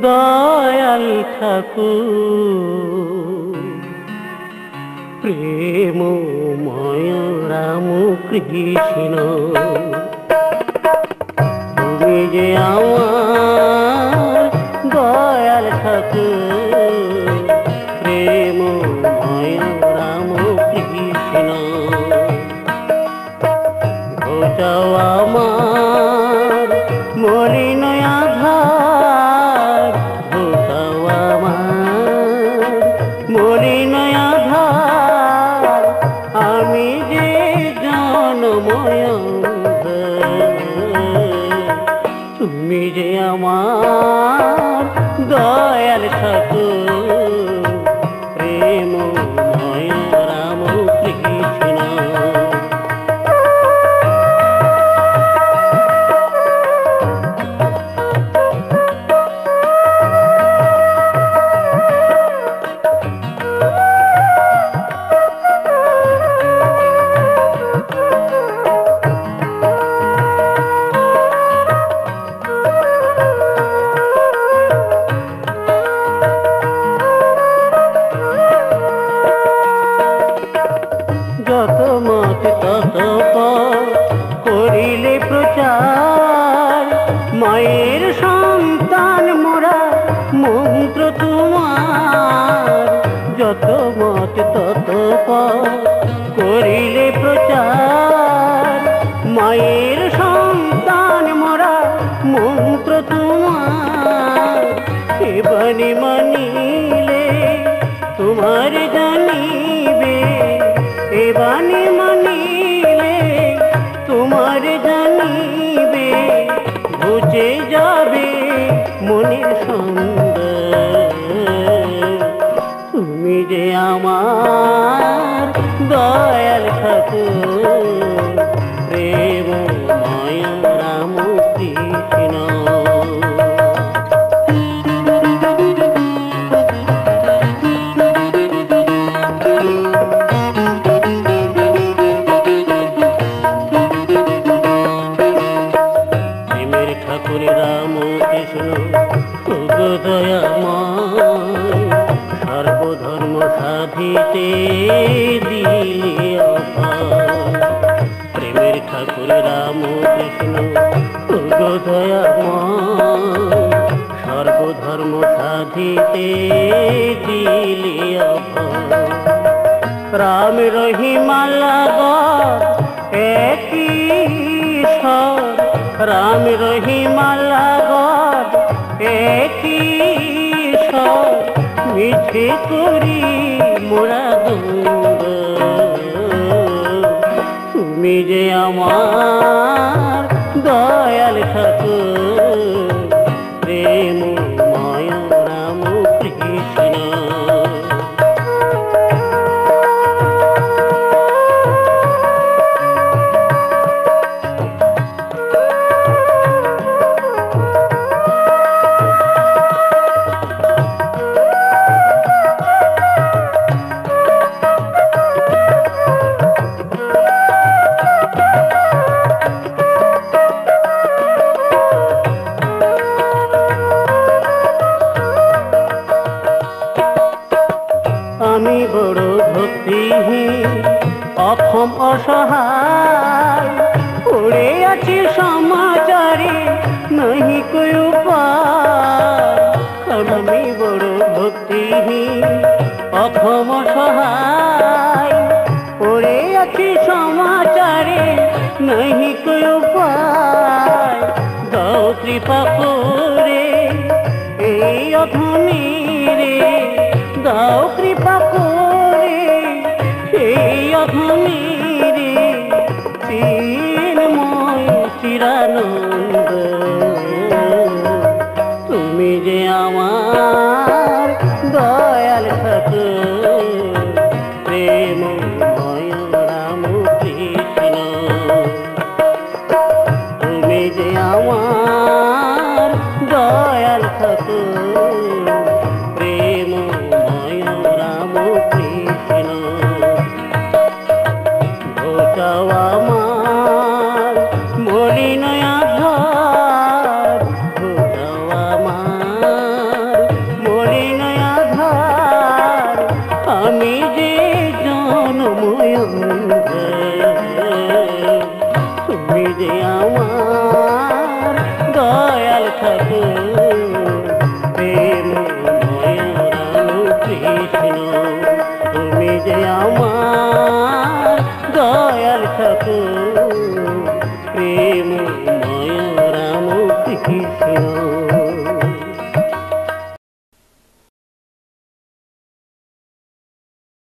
দয়াল ঠাকুর প্রেমময় রাম কৃষ্ণ, তুমি যে আমার দয়াল ঠাকুর প্রেমময় রাম কৃষ্ণ। ঘোচাও আমার মলিন আধার, ঘোচাও আমার মলিন আধার, আমি যে জনময় তুমি যে আমার দয়াল ঠাকুর প্রেমময় রাম কৃষ্ণ। যত মত তত করিলে প্রচার, মায়ের সন্তান মোরা মন্ত্র তোমার। যত মত তত করিলে প্রচার, মায়ের সন্তান মোরা মন্ত্র তোমার। এ বাণী মানিলে তোমার জানিবে, এ বাণী মানিলে তোমার জানিবে, বুঝে যাবে মনের সন্দেহ। তুমি যে আমার দয়াল ঠাকুর প্রেমময় রাম কৃষ্ণ। ঠাকুর রাম কৃষ্ণ দয়াময়, সর্বধর্ম সাধিতে দিলে অভয়। প্রেমের ঠাকুর রাম কৃষ্ণ দয়াময়, সর্বধর্ম সাধিতে দিলে অভয়। রাম রহিমালা একই ঈশ্বর, রাম রহিমালা একই ঈশ্বর, মিছে করি মোরা দৌড়। তুমি যে আমার দয়াল ঠাকুর প্রেমময় রাম কৃষ্ণ। আমি বড় ভক্তিহীন অক্ষম অসহায়, পড়ে আছি সমাচারে নহি কই উপায়। আমি বড় ভক্তিহীন অক্ষম অসহায়, পড়ে আছি সমাচারে নহি কই উপায়। দাও কৃপা করে এই অধমীরে, দাও কৃপা করে এই অধমীরে, চিন্ময় চিরানন্দ। তুমি যে আমার দয়াল ঠাকুর প্রেমময় রাম কৃষ্ণ। তুমি যে আমার দয়াল ঠাকুর প্রেমময় রাম কৃষ্ণ।